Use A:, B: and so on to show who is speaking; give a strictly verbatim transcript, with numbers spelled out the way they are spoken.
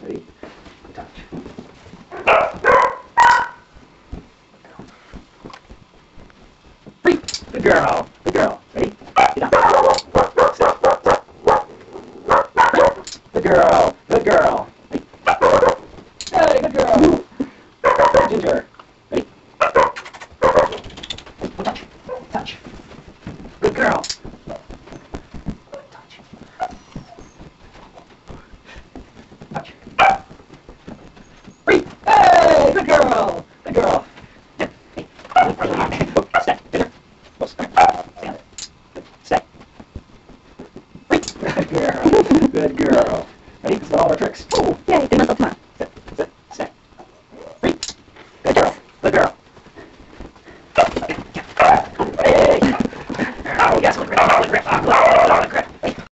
A: Ready? Touch. Three. Good girl. Good girl. Ready? Get down. Good girl. Good girl. Ready? Hey, good girl. Ginger. Ready? Touch. Touch. Good girl. Touch. Touch. Three. Hey, good girl. Good girl. Hey. Stay. Ginger. Stand. Stay. Three. Good girl. Good girl. Ready? This is all our tricks.
B: Oh, yay, did myself tomorrow.